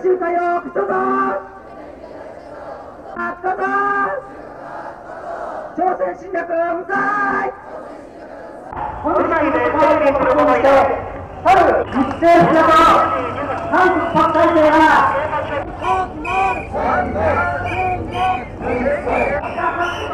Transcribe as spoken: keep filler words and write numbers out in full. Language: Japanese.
集会をくとぞあっかさ朝鮮侵略不在この際で会見をすることにして去る日政府など韓国国体制が